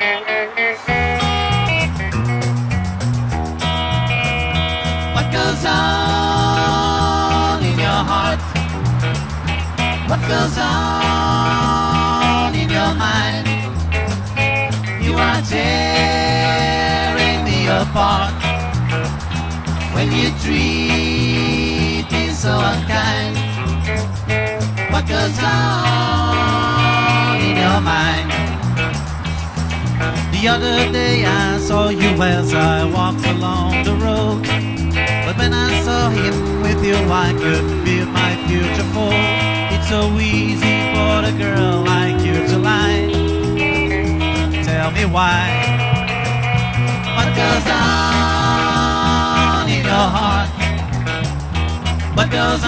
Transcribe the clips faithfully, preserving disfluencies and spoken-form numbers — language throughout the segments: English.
What goes on in your heart? What goes on in your mind? You are tearing me apart when you treat me so unkind. What goes on in your mind? The other day I saw you as I walked along the road, but when I saw him with you I could feel my future fall. It's so easy for a girl like you to lie. Tell me why. What goes on in your heart? What goes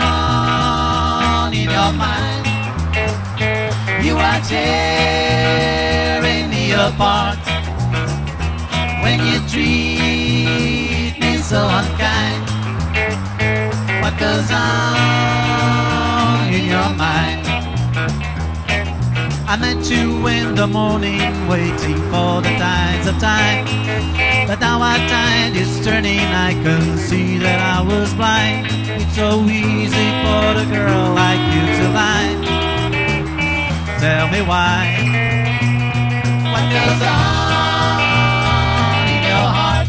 on in your mind? You are tearing me apart when you treat me so unkind. What goes on in your mind? I met you in the morning waiting for the tides of time, but now our tide is turning. I can see that I was blind. It's so easy for a girl like you to lie. Tell me why. What goes on in your heart?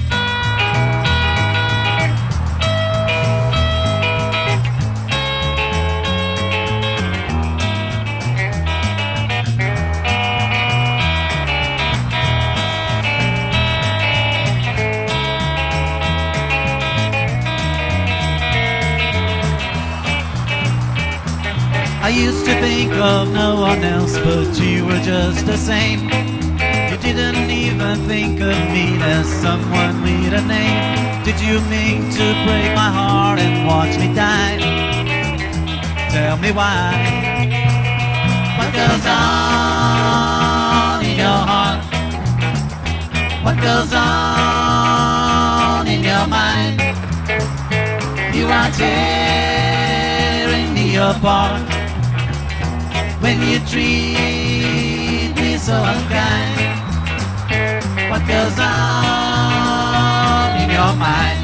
I used to think of no one else, but you were just the same. You didn't even think of me as someone with a name. Did you mean to break my heart and watch me die? Tell me why. What goes on in your heart? What goes on in your mind? You are tearing me apart when you treat me so unkind. What goes on in your mind?